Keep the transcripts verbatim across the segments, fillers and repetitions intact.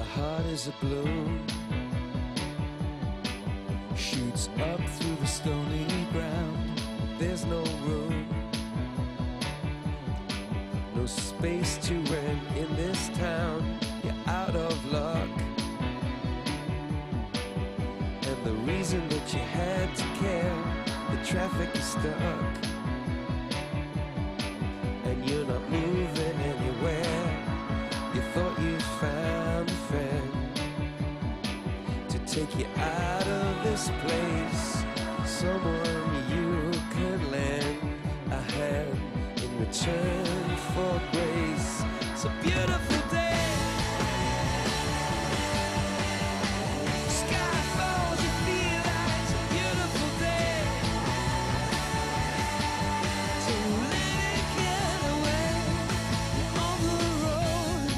heart is a balloon, shoots up through the stony ground. There's no room, no space to rent in this town. You're out of luck, and the reason that you had to care, the traffic is stuck, and you're not moving anywhere. You thought you found a friend to take you out of this place, someone you could lend a hand in return for grace. It's a beautiful day. Sky falls, you feel like it's a beautiful day. So let it get away on the road,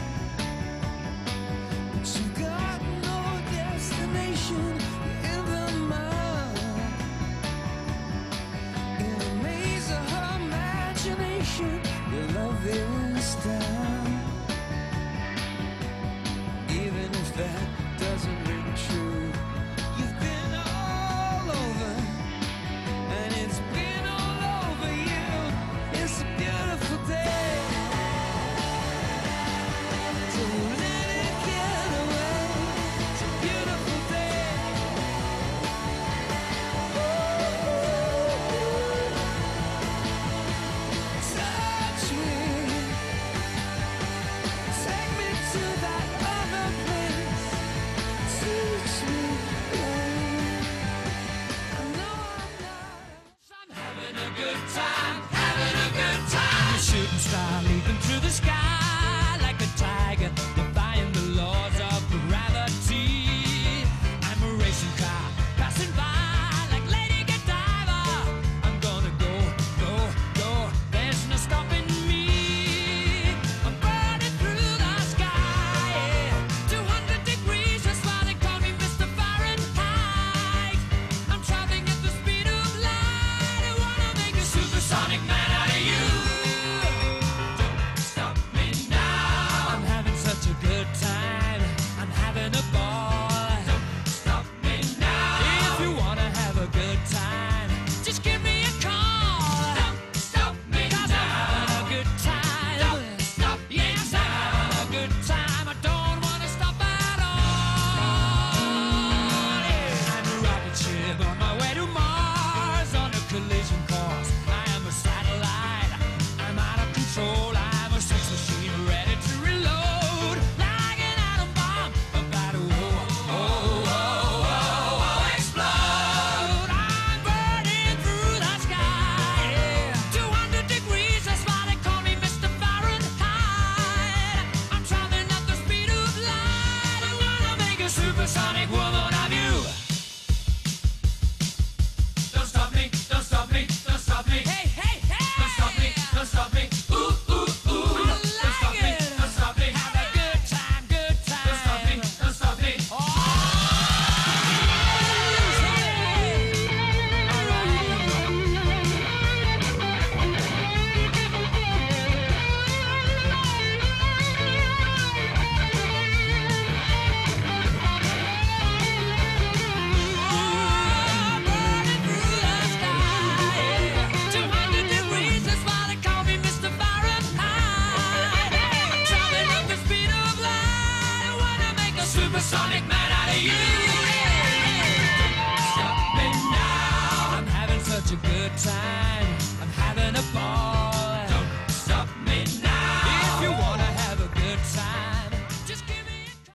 but you got no destination in the mind. In a maze of her imagination, your love is down. Even if that doesn't ring true, you've been all over, and it's been all over you. It's a beautiful day. So let it get away. It's a beautiful day. Touch me, take me to that other place. Teach me, love. I know I'm not. Having a good time, having a good time. The shooting star leaping through the sky.